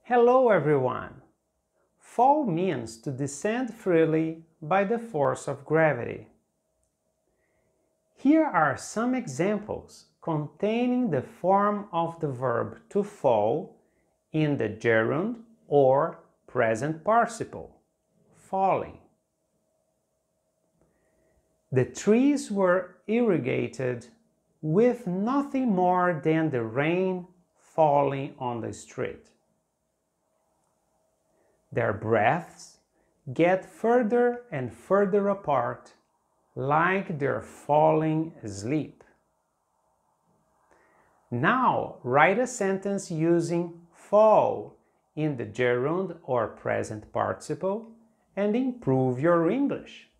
Hello everyone! Fall means to descend freely by the force of gravity. Here are some examples containing the form of the verb to fall in the gerund or present participle, falling. The trees were irrigated with nothing more than the rain falling on the street. Their breaths get further and further apart, like they're falling asleep. Now write a sentence using fall in the gerund or present participle and improve your English.